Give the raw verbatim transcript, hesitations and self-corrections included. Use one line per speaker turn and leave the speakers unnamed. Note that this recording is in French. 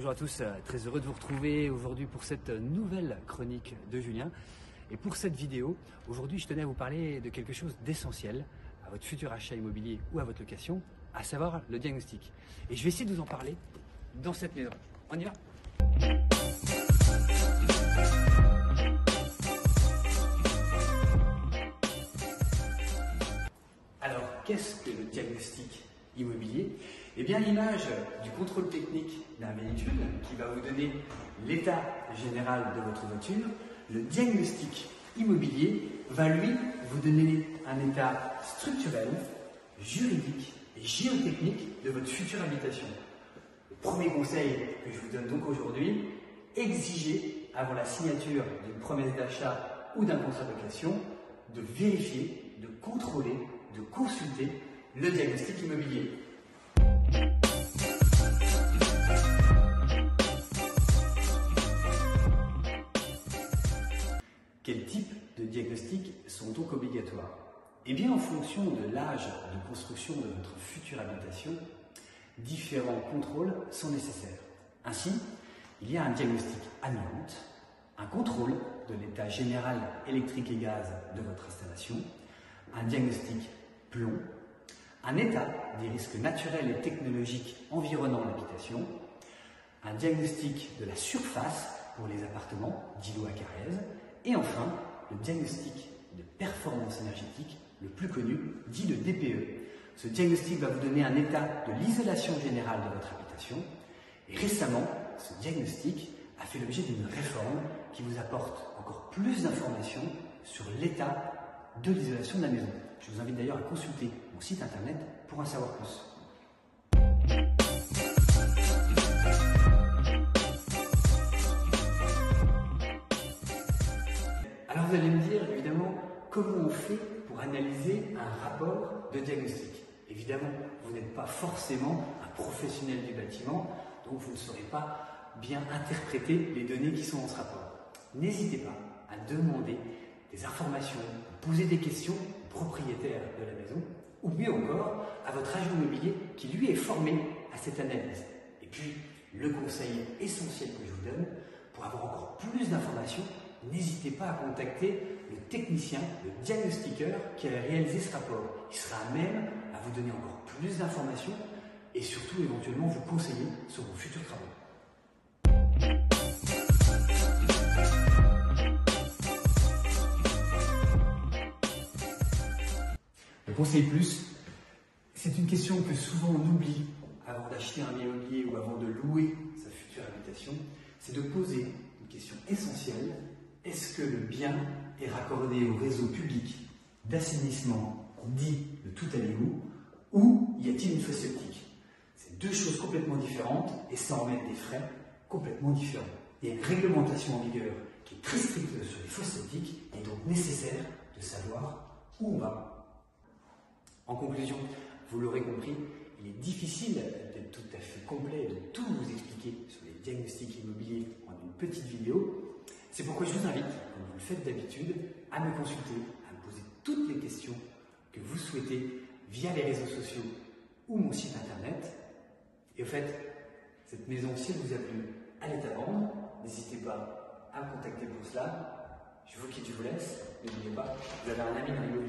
Bonjour à tous, très heureux de vous retrouver aujourd'hui pour cette nouvelle chronique de Julien. Et pour cette vidéo, aujourd'hui je tenais à vous parler de quelque chose d'essentiel à votre futur achat immobilier ou à votre location, à savoir le diagnostic. Et je vais essayer de vous en parler dans cette maison. On y va ? Alors, qu'est-ce que le diagnostic immobilier? Eh bien, l'image du contrôle technique d'un véhicule qui va vous donner l'état général de votre voiture, le diagnostic immobilier va lui vous donner un état structurel, juridique et géotechnique de votre future habitation. Le premier conseil que je vous donne donc aujourd'hui, exigez avant la signature d'une promesse d'achat ou d'un contrat de location de vérifier, de contrôler, de consulter le diagnostic immobilier. Quels types de diagnostics sont donc obligatoires? Eh bien, en fonction de l'âge de construction de votre future habitation, différents contrôles sont nécessaires. Ainsi, il y a un diagnostic amiante, un contrôle de l'état général électrique et gaz de votre installation, un diagnostic plomb, un état des risques naturels et technologiques environnant l'habitation, un diagnostic de la surface pour les appartements, dit loi Carrez, et enfin le diagnostic de performance énergétique, le plus connu, dit le D P E. Ce diagnostic va vous donner un état de l'isolation générale de votre habitation. Et récemment, ce diagnostic a fait l'objet d'une réforme qui vous apporte encore plus d'informations sur l'état de l'isolation de la maison. Je vous invite d'ailleurs à consulter mon site internet pour en savoir plus. Alors vous allez me dire évidemment comment on fait pour analyser un rapport de diagnostic. Évidemment, vous n'êtes pas forcément un professionnel du bâtiment, donc vous ne saurez pas bien interpréter les données qui sont dans ce rapport. N'hésitez pas à demander des informations, poser des questions au propriétaire de la maison, ou mieux encore à votre agent immobilier qui lui est formé à cette analyse. Et puis, le conseil essentiel que je vous donne, pour avoir encore plus d'informations, n'hésitez pas à contacter le technicien, le diagnostiqueur qui a réalisé ce rapport. Il sera à même à vous donner encore plus d'informations et surtout éventuellement vous conseiller sur vos futurs travaux. Le conseil plus, c'est une question que souvent on oublie avant d'acheter un bien immobilier ou avant de louer sa future habitation, c'est de poser une question essentielle. Est-ce que le bien est raccordé au réseau public d'assainissement dit de tout à l'égout ou y a-t-il une fosse septique? C'est deux choses complètement différentes et ça en met des frais complètement différents. Il y a une réglementation en vigueur qui est très stricte sur les fosses septiques et donc nécessaire de savoir où on va. En conclusion, vous l'aurez compris, il est difficile d'être tout à fait complet et de tout vous expliquer sur les diagnostics immobiliers en une petite vidéo. C'est pourquoi je vous invite, comme vous le faites d'habitude, à me consulter, à me poser toutes les questions que vous souhaitez via les réseaux sociaux ou mon site internet. Et au fait, cette maison, si elle vous a plu, elle est à vendre. N'hésitez pas à me contacter pour cela. Je vous quitte, je vous laisse. N'oubliez pas, vous avez un ami dans les